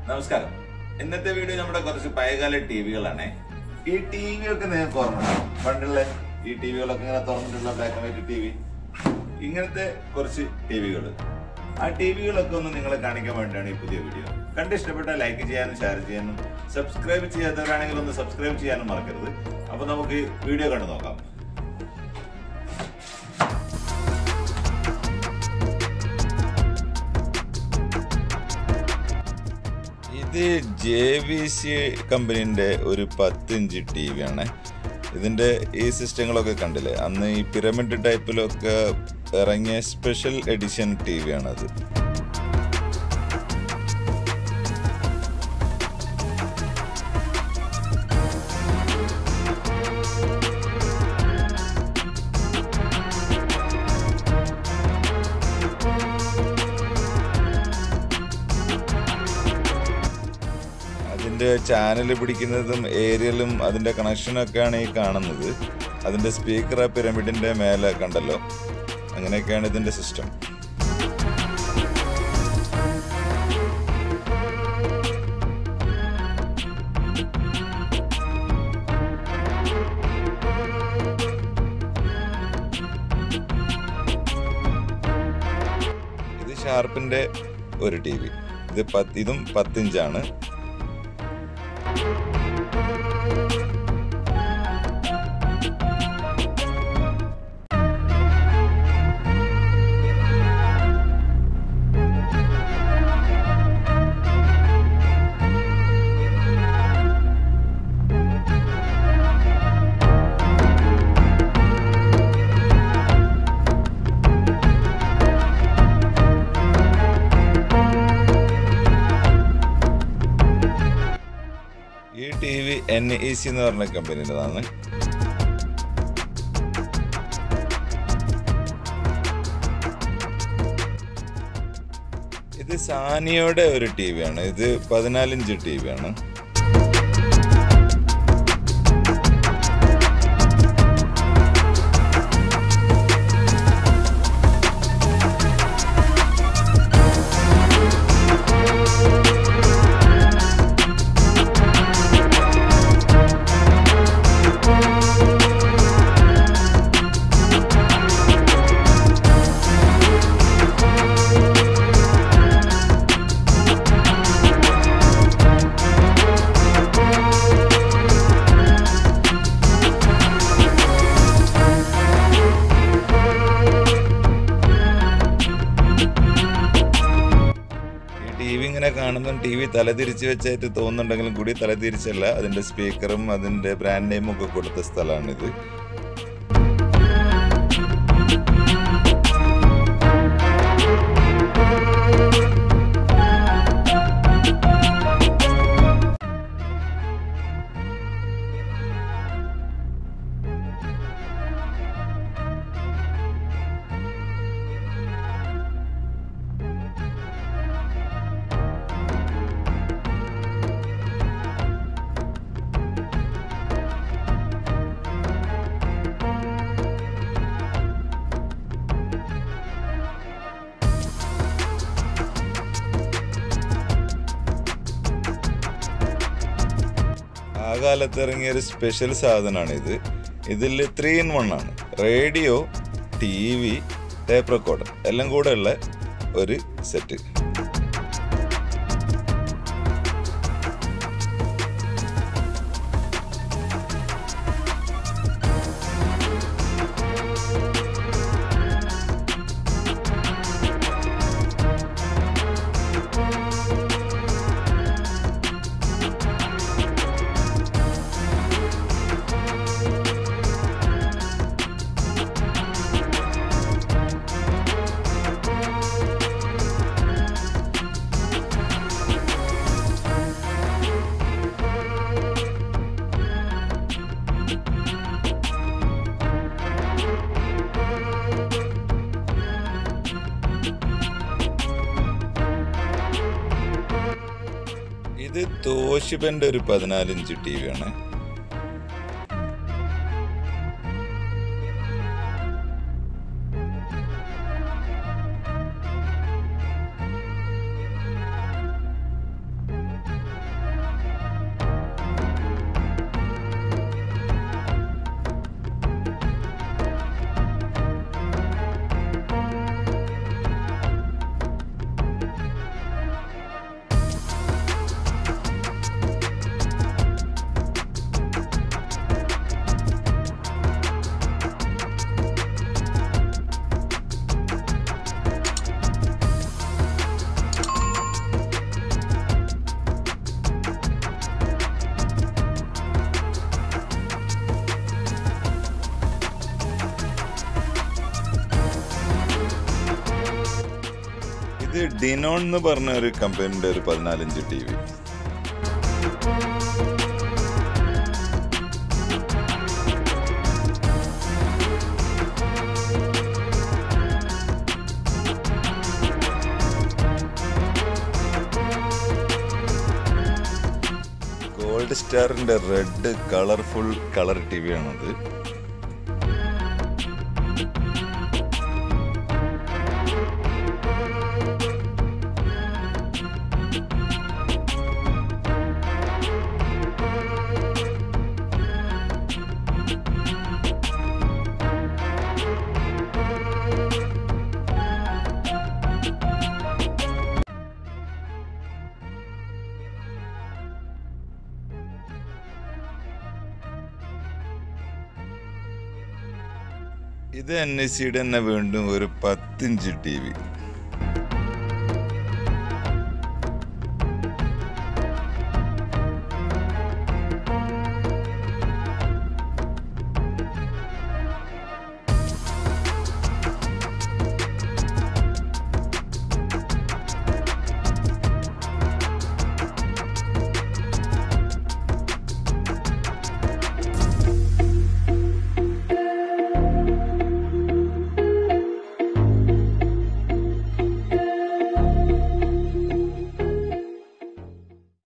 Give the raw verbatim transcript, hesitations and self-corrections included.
നമസ്കാരം. ഇന്നത്തെ വീഡിയോ നമ്മുടെ കുറച്ച് പഴയകാല ടി വികളാണ്. ഈ ടി വി ഒക്കെ നിങ്ങൾക്ക് ഓർമ്മയുണ്ടാവും. പണ്ടുള്ള ഈ ടി വികളൊക്കെ ഇങ്ങനെ തുറന്നിട്ടുള്ള black and white T V, ഇങ്ങനത്തെ കുറച്ച് ടി വികൾ. ആ ടി വികളൊക്കെ ഒന്ന് നിങ്ങളെ കാണിക്കാൻ വേണ്ടിയാണ് ഈ പുതിയ വീഡിയോ. കണ്ട് ഇഷ്ടപ്പെട്ടാൽ ലൈക്ക് ചെയ്യാനും ഷെയർ ചെയ്യാനും സബ്സ്ക്രൈബ് ചെയ്യാത്തവരാണെങ്കിൽ ഒന്ന് സബ്സ്ക്രൈബ് ചെയ്യാനും മറക്കരുത്. അപ്പൊ നമുക്ക് വീഡിയോ കണ്ടു നോക്കാം. ഇത് ജെ വി സി കമ്പനീൻ്റെ ഒരു പത്തിഞ്ച് ടി വി ആണ്. ഇതിൻ്റെ ഈ സിസ്റ്റങ്ങളൊക്കെ കണ്ടില്ലേ, അന്ന് ഈ പിരമിഡ് ടൈപ്പിലൊക്കെ ഇറങ്ങിയ സ്പെഷ്യൽ എഡിഷൻ ടി വി ആണത്. അതിൻ്റെ ചാനൽ പിടിക്കുന്നതും ഏരിയലും അതിൻ്റെ കണക്ഷനൊക്കെയാണ് ഈ കാണുന്നത്. അതിൻ്റെ സ്പീക്കർ ആ പിരമിഡിൻ്റെ മേലെ കണ്ടല്ലോ, അങ്ങനെയൊക്കെയാണ് ഇതിൻ്റെ സിസ്റ്റം. ഇത് ഷാർപ്പിൻ്റെ ഒരു ടി വി. ഇത് പത്ത് ഇതും പത്തിഞ്ചാണ്. ഈ T V N E C എന്ന് പറഞ്ഞ കമ്പനിയുടേതാണ്. ഇത് സാനിയോയുടെ ഒരു ടി വി ആണ്. ഇത് പതിനാലിഞ്ച് ടി വി ആണ്. ടി വി ഇങ്ങനെ കാണുമ്പം ടി വി തലതിരിച്ച് വെച്ചായിട്ട് തോന്നുന്നുണ്ടെങ്കിലും കൂടി തലതിരിച്ചല്ല. അതിൻ്റെ സ്പീക്കറും അതിൻ്റെ ബ്രാൻഡ് നെയിമും ഒക്കെ കൊടുത്ത സ്ഥലമാണിത്. ആ കാലത്ത് ഇറങ്ങിയ ഒരു സ്പെഷ്യൽ സാധനമാണിത്. ഇതിൽ ത്രീ ഇൻ വൺ ആണ്. Radio, T V, tape recorder എല്ലാം കൂടെ ഉള്ള ഒരു സെറ്റ്. ഇത് തോഷിബന്റെ ഒരു പതിനാലിഞ്ച് ടി വി ആണ്. ഡിനോൺ എന്ന് പറഞ്ഞ ഒരു കമ്പനിയുടെ ഒരു പതിനാലിഞ്ച് ടി വി. ഗോൾഡ് സ്റ്റാറിന്റെ red colourful colour T V ആണത്. ഇത് എൻ എസ് സിയുടെ തന്നെ വീണ്ടും ഒരു പത്തിഞ്ച് ടി വി.